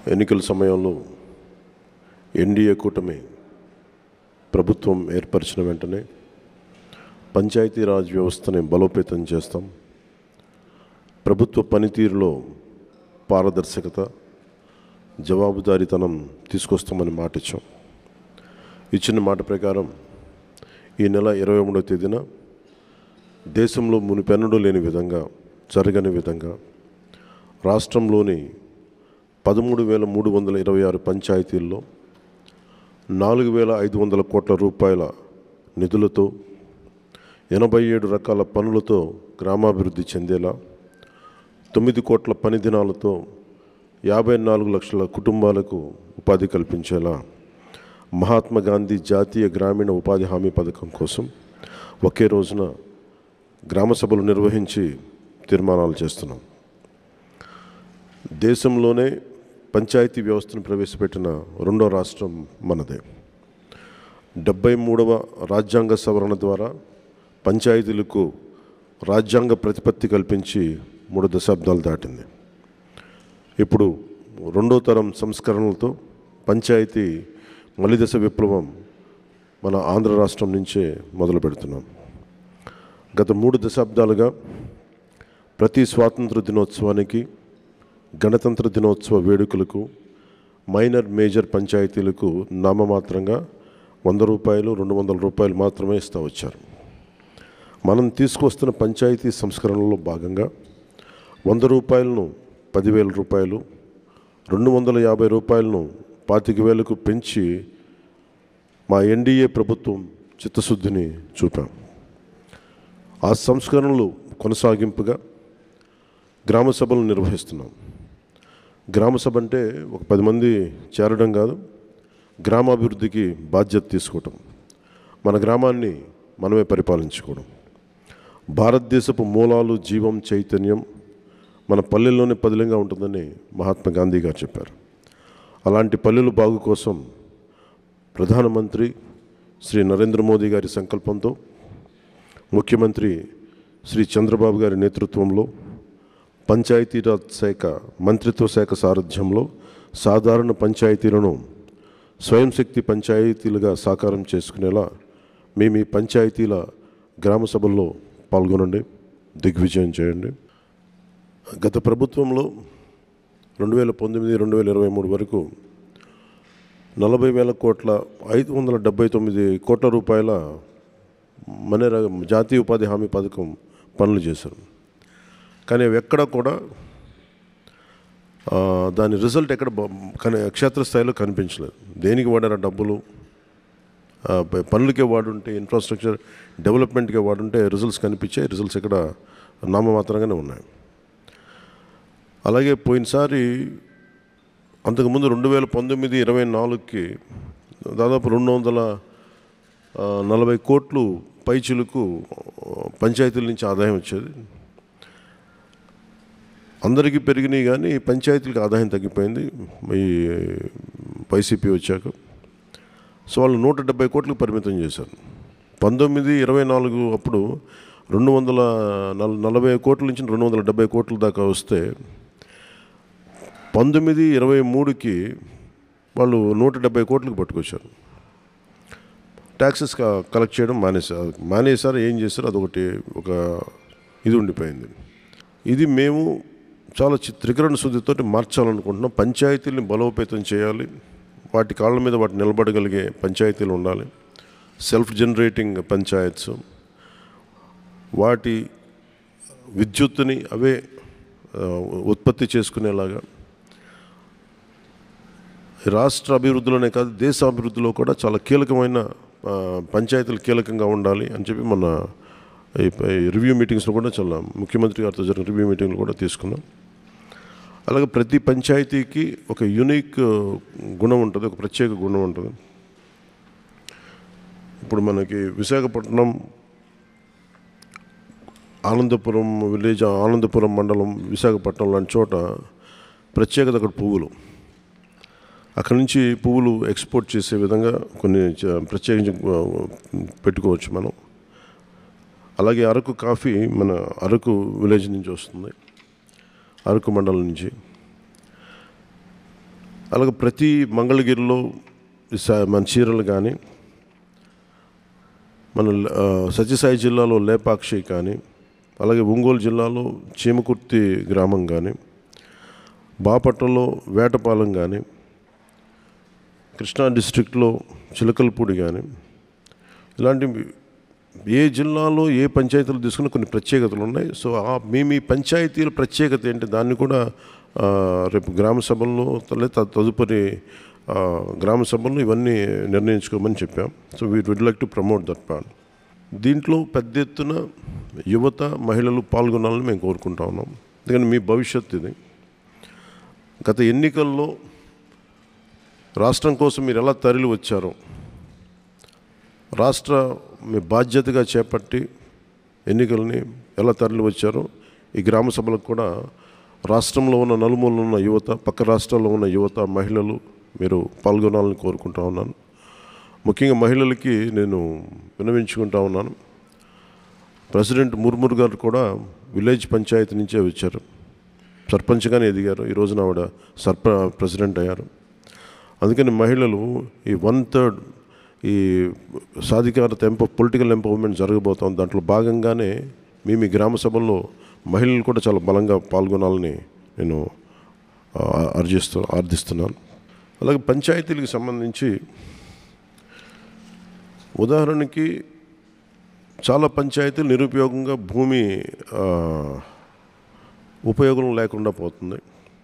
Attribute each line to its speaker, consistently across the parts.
Speaker 1: ఎన్నికల సమయంలో ఎన్డీఏ కూటమి ప్రభుత్వం ఏర్పరిచిన వెంటనే పంచాయతీరాజ్ వ్యవస్థని బలోపేతం చేస్తాం. ప్రభుత్వ పనితీరులో పారదర్శకత, జవాబుదారీతనం తీసుకొస్తామని మాట ఇచ్చాం. ఇచ్చిన మాట ప్రకారం ఈ నెల 23వ తేదీన దేశంలో మునిపెన్నడూ లేని విధంగా, జరగని విధంగా రాష్ట్రంలోని 13,326 పంచాయతీల్లో 4,500 కోట్ల రూపాయల నిధులతో 87 రకాల పనులతో గ్రామాభివృద్ధి చెందేలా, 9 కోట్ల పని దినాలతో 54 లక్షల కుటుంబాలకు ఉపాధి కల్పించేలా మహాత్మా గాంధీ జాతీయ గ్రామీణ ఉపాధి హామీ పథకం కోసం ఒకే రోజున గ్రామ సభలు నిర్వహించి తీర్మానాలు చేస్తున్నాం. దేశంలోనే పంచాయతీ వ్యవస్థను ప్రవేశపెట్టిన రెండో రాష్ట్రం మనదే. 73వ రాజ్యాంగ సవరణ ద్వారా పంచాయతీలకు రాజ్యాంగ ప్రతిపత్తి కల్పించి 3 దశాబ్దాలు దాటింది. ఇప్పుడు రెండో తరం సంస్కరణలతో పంచాయతీ మలిదశ విప్లవం మన ఆంధ్ర రాష్ట్రం నుంచే మొదలు పెడుతున్నాం. గత 3 దశాబ్దాలుగా ప్రతి స్వాతంత్ర దినోత్సవానికి, గణతంత్ర దినోత్సవ వేడుకలకు మైనర్, మేజర్ పంచాయతీలకు నామమాత్రంగా 100 రూపాయలు, 200 రూపాయలు మాత్రమే ఇస్తూ వచ్చారు. మనం తీసుకొస్తున్న పంచాయతీ సంస్కరణలో భాగంగా 100 రూపాయలను 10,000 రూపాయలు, 250 రూపాయలను 25,000కు పెంచి మా ఎన్డీఏ ప్రభుత్వం చిత్తశుద్ధిని చూపాం. ఆ సంస్కరణలు కొనసాగింపుగా గ్రామ సభలు నిర్వహిస్తున్నాం. గ్రామ సభ అంటే ఒక 10 మంది చేరడం కాదు, గ్రామాభివృద్ధికి బాధ్యత తీసుకోవటం, మన గ్రామాన్ని మనమే పరిపాలించుకోవడం. భారతదేశపు మూలాలు, జీవం, చైతన్యం మన పల్లెల్లోనే పదిలంగా ఉంటుందని మహాత్మా గాంధీ గారు చెప్పారు. అలాంటి పల్లెల బాగు కోసం ప్రధానమంత్రి శ్రీ నరేంద్ర మోదీ గారి సంకల్పంతో, ముఖ్యమంత్రి శ్రీ చంద్రబాబు గారి నేతృత్వంలో పంచాయతీరాజ్ శాఖ మంత్రిత్వ శాఖ సారథ్యంలో సాధారణ పంచాయతీలను స్వయం శక్తి పంచాయతీలుగా సాకారం చేసుకునేలా మేము ఈ పంచాయతీల గ్రామ సభల్లో పాల్గొనండి, దిగ్విజయం చేయండి. గత ప్రభుత్వంలో 2019-2023 వరకు 40,000 కోట్ల 579 కోట్ల రూపాయల మనరేగా జాతీయ ఉపాధి హామీ పథకం పనులు చేశారు. కానీ అవి ఎక్కడ కూడా దాని రిజల్ట్ ఎక్కడ క్షేత్రస్థాయిలో కనిపించలేదు. దేనికి వాడారు డబ్బులు? పనులకే వాడుంటే, ఇన్ఫ్రాస్ట్రక్చర్ డెవలప్మెంట్కే వాడుంటే రిజల్ట్స్ కనిపించాయి. రిజల్ట్స్ ఎక్కడ నామమాత్రంగానే ఉన్నాయి. అలాగే పోయినసారి అంతకుముందు 2019-24కి దాదాపు 240 కోట్లు పైచిలకు పంచాయతీల నుంచి ఆదాయం వచ్చేది. అందరికీ పెరిగినాయి కానీ పంచాయతీలకు ఆదాయం తగ్గిపోయింది ఈ వైసీపీ వచ్చాక. సో వాళ్ళు 170 కోట్లకు పరిమితం చేశారు. 19-24 అప్పుడు 240 కోట్ల నుంచి 270 కోట్ల దాకా వస్తే 19-23కి వాళ్ళు 170 కోట్లకు పట్టుకొచ్చారు. ట్యాక్సెస్ కలెక్ట్ చేయడం మానేశారు. ఏం చేశారు? అదొకటి ఒక ఇది ఉండిపోయింది. ఇది మేము చాలా త్రికరణ శుద్ధితో మార్చాలనుకుంటున్నాం. పంచాయతీలను బలోపేతం చేయాలి, వాటి కాళ్ళ మీద వాటి నిలబడగలిగే పంచాయతీలు ఉండాలి. సెల్ఫ్ జనరేటింగ్ పంచాయత్స్, వాటి విద్యుత్తుని అవే ఉత్పత్తి చేసుకునేలాగా రాష్ట్ర అభివృద్ధిలోనే కాదు, దేశ అభివృద్ధిలో కూడా చాలా కీలకమైన పంచాయతీలు కీలకంగా ఉండాలి అని చెప్పి మన రివ్యూ మీటింగ్స్లో కూడా చాలా ముఖ్యమంత్రి గారితో జరిగిన రివ్యూ మీటింగ్లు కూడా తీసుకున్నాం. అలాగే ప్రతి పంచాయతీకి ఒక యూనిక్ గుణం ఉంటుంది, ఒక ప్రత్యేక గుణం ఉంటుంది. ఇప్పుడు మనకి విశాఖపట్నం ఆనందపురం విలేజ్, ఆనందపురం మండలం, విశాఖపట్నం లాంటి చోట ప్రత్యేకత అక్కడ పువ్వులు. అక్కడి నుంచి పువ్వులు ఎక్స్పోర్ట్ చేసే విధంగా కొన్ని ప్రత్యేకించి పెట్టుకోవచ్చు మనం. అలాగే అరకు కాఫీ మన అరకు విలేజ్ నుంచి వస్తుంది, అరకు మండలం నుంచి. అలాగే ప్రతి మంగళగిరిలో మన చీరలు కానీ, మన సత్యసాయి జిల్లాలో లేపాక్షి కానీ, అలాగే ఒంగోలు జిల్లాలో చీమకుర్తి గ్రామం కానీ, బాపట్లలో వేటపాలెం కానీ, కృష్ణా డిస్ట్రిక్ట్లో చిలకలపూడి కానీ, ఇలాంటి ఏ జిల్లాలో ఏ పంచాయతీలు తీసుకున్న కొన్ని ప్రత్యేకతలు ఉన్నాయి. సో మీ పంచాయతీల ప్రత్యేకత ఏంటి, దాన్ని కూడా రేపు గ్రామ సభల్లో తదుపరి గ్రామ సభల్లో ఇవన్నీ నిర్ణయించుకోమని చెప్పాం. So we would like to promote that part. దీంట్లో పెద్ద ఎత్తున యువత, మహిళలు పాల్గొనాలని మేము కోరుకుంటా ఉన్నాం. ఎందుకంటే మీ భవిష్యత్తు ఇది. గత ఎన్నికల్లో రాష్ట్రం కోసం మీరు ఎలా తరలి వచ్చారో, రాష్ట్ర మీ బాధ్యతగా చేపట్టి ఎన్నికల్ని ఎలా తరలి వచ్చారో, ఈ గ్రామ సభలకు కూడా రాష్ట్రంలో ఉన్న నలుమూలలో ఉన్న యువత, పక్క రాష్ట్రాల్లో ఉన్న యువత, మహిళలు మీరు పాల్గొనాలని కోరుకుంటా ఉన్నాను. ముఖ్యంగా మహిళలకి నేను విన్నవించుకుంటా ఉన్నాను. ప్రెసిడెంట్ ముర్ముర్ గారు కూడా విలేజ్ పంచాయతీ నుంచే వచ్చారు, సర్పంచ్గానే ఎదిగారు. ఈ రోజున ఆవిడ ప్రెసిడెంట్ అయ్యారు. అందుకని మహిళలు ఈ 1/3 ఈ సాధికారత పొలిటికల్ ఎంపవర్మెంట్ జరగబోతాం. దాంట్లో భాగంగానే మీ గ్రామ సభల్లో మహిళలు కూడా చాలా బలంగా పాల్గొనాలని నేను ఆర్థిస్తున్నాను. అలాగే పంచాయతీలకు సంబంధించి ఉదాహరణకి చాలా పంచాయతీలు నిరుపయోగంగా భూమి ఉపయోగం లేకుండా పోతుంది.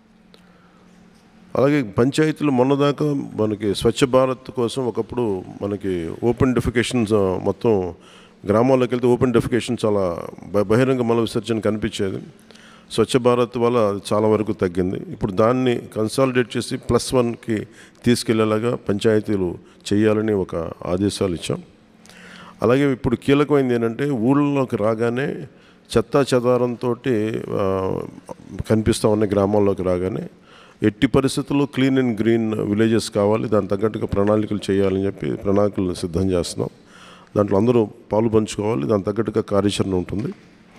Speaker 1: అలాగే పంచాయతీలు మొన్నదాకా మనకి స్వచ్ఛ భారత్ కోసం ఒకప్పుడు మనకి ఓపెన్ డెఫికేషన్స్, మొత్తం గ్రామాల్లోకి వెళ్తే ఓపెన్ డెఫికేషన్ చాలా బహిరంగ మల విసర్జన కనిపించేది. స్వచ్ఛ భారత్ వల్ల చాలా వరకు తగ్గింది. ఇప్పుడు దాన్ని కన్సాలిడేట్ చేసి +1కి తీసుకెళ్లేలాగా పంచాయతీలు చేయాలని ఒక ఆదేశాలు ఇచ్చాం. అలాగే ఇప్పుడు కీలకమైనది ఏంటంటే ఊళ్ళలోకి రాగానే చెత్తా చెదారంతో కనిపిస్తూ ఉన్న గ్రామాల్లోకి రాగానే ఎట్టి పరిస్థితుల్లో క్లీన్ అండ్ గ్రీన్ విలేజెస్ కావాలి, దాని తగ్గట్టుగా ప్రణాళికలు చేయాలని చెప్పి ప్రణాళికలు సిద్ధం చేస్తున్నాం. దాంట్లో అందరూ పాలు పంచుకోవాలి, దాని తగ్గట్టుగా కార్యాచరణ ఉంటుంది.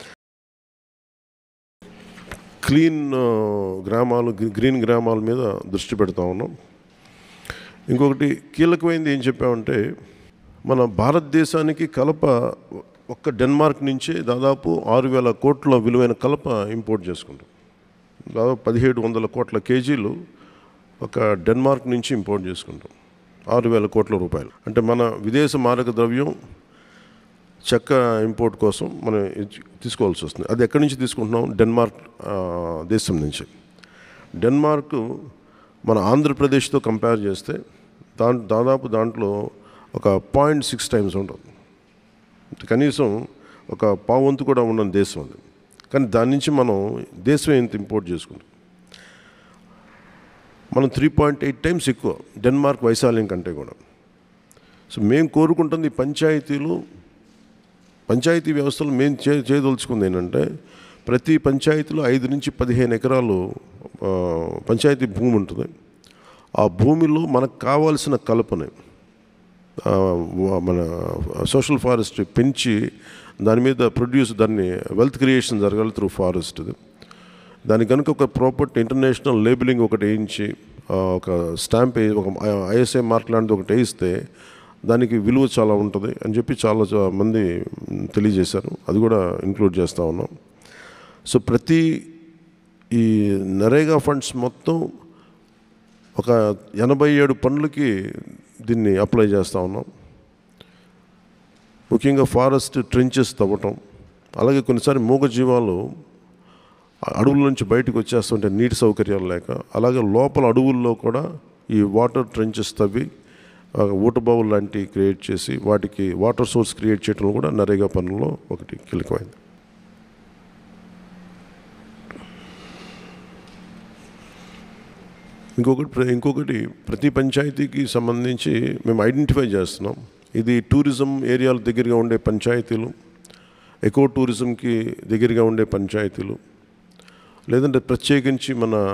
Speaker 1: క్లీన్ గ్రామాలు, గ్రీన్ గ్రామాల మీద దృష్టి పెడతా ఉన్నాం. ఇంకొకటి కీలకమైనది ఏం చెప్పామంటే, మన భారతదేశానికి కలప ఒక్క డెన్మార్క్ నుంచే దాదాపు 6,000 కోట్ల విలువైన కలప ఇంపోర్ట్ చేసుకుంటాం. దాదాపు 1,700 కోట్ల కేజీలు ఒక డెన్మార్క్ నుంచి ఇంపోర్ట్ చేసుకుంటాం. 6,000 కోట్ల రూపాయలు అంటే మన విదేశ మారక ద్రవ్యం చెక్క ఇంపోర్ట్ కోసం మనం తీసుకోవాల్సి వస్తుంది. అది ఎక్కడి నుంచి తీసుకుంటున్నాం? డెన్మార్క్ దేశం నుంచి. డెన్మార్క్ మన ఆంధ్రప్రదేశ్తో కంపేర్ చేస్తే దాదాపు దాంట్లో ఒక 0.6 టైమ్స్ ఉంటుంది. కనీసం ఒక పావంతు కూడా ఉన్న దేశం అది. కానీ దాని నుంచి మనం దేశం ఎంత ఇంపోర్ట్ చేసుకుంటాం, మనం 3.8 టైమ్స్ ఎక్కువ డెన్మార్క్ వైశాల్యం కంటే కూడా. సో మేము కోరుకుంటుంది పంచాయతీ వ్యవస్థలో మేము చేయదలుచుకుంది ఏంటంటే, ప్రతి పంచాయతీలో 5 నుంచి 15 ఎకరాలు పంచాయతీ భూమి ఉంటుంది. ఆ భూమిలో మనకు కావాల్సిన కలపని మన సోషల్ ఫారెస్ట్రీ పెంచి దాని మీద దాన్ని వెల్త్ క్రియేషన్ జరగాలి త్రూ ఫారెస్ట్. దానికి కనుక ఒక ప్రాపర్టీ ఇంటర్నేషనల్ లేబులింగ్ ఒకటి వేయించి ఒక స్టాంప్ ఒక ISI మార్క్ లాంటిది ఒకటి వేయిస్తే దానికి విలువ చాలా ఉంటుంది అని చెప్పి చాలా మంది తెలియజేశారు. అది కూడా ఇంక్లూడ్ చేస్తూ ఉన్నాం. సో ప్రతి ఈ నరేగా ఫండ్స్ మొత్తం ఒక 87 పనులకి దీన్ని అప్లై చేస్తూ ఉన్నాం. ముఖ్యంగా ఫారెస్ట్ ట్రెంచెస్ తవ్వటం, అలాగే కొన్నిసారి మూగజీవాలు అడవుల నుంచి బయటకు వచ్చేస్తుంటే నీటి సౌకర్యాలు లేక, అలాగే లోపల అడవుల్లో కూడా ఈ వాటర్ ట్రెంచెస్ తవ్వి ఊటబావులు లాంటివి క్రియేట్ చేసి వాటికి వాటర్ సోర్స్ క్రియేట్ చేయడం కూడా నరేగా పనుల్లో ఒకటి కీలకమైంది. ఇంకొకటి ప్రతి పంచాయతీకి సంబంధించి మేము ఐడెంటిఫై చేస్తున్నాం. ఇది టూరిజం ఏరియాల దగ్గరగా ఉండే పంచాయతీలు, ఎకో టూరిజంకి దగ్గరగా ఉండే పంచాయతీలు, లేదంటే ప్రత్యేకించి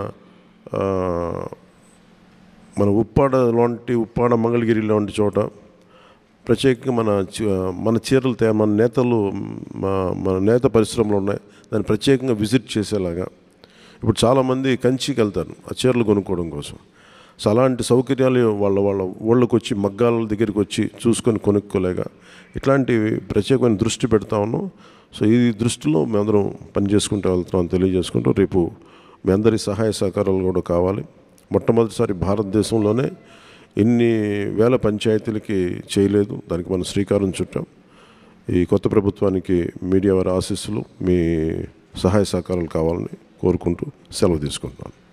Speaker 1: మన ఉప్పాడ మంగళగిరి లాంటి చోట ప్రత్యేకంగా మన చీరలు మన నేతలు మన నేత పరిశ్రమలు ఉన్నాయి, దాన్ని ప్రత్యేకంగా విజిట్ చేసేలాగా. ఇప్పుడు చాలామంది కంచికి వెళ్తారు ఆ చీరలు కొనుక్కోవడం కోసం. సో అలాంటి సౌకర్యాలు వాళ్ళ ఊళ్ళకి వచ్చి మగ్గాల దగ్గరికి వచ్చి చూసుకొని కొనుక్కోలేక ఇట్లాంటి ప్రత్యేకమైన దృష్టి పెడతా ఉన్నాం. సో ఈ దృష్టిలో మేమందరం పనిచేసుకుంటూ వెళ్తున్నాం తెలియజేసుకుంటూ, రేపు మీ అందరి సహాయ సహకారాలు కూడా కావాలి. మొట్టమొదటిసారి భారతదేశంలోనే ఇన్ని వేల పంచాయతీలకి చేయలేదు, దానికి మనం శ్రీకారం చుట్టాం. ఈ కొత్త ప్రభుత్వానికి మీడియా వారి ఆశీస్సులు, మీ సహాయ సహకారాలు కావాలని కోరుకుంటూ సెలవు తీసుకుంటున్నాను.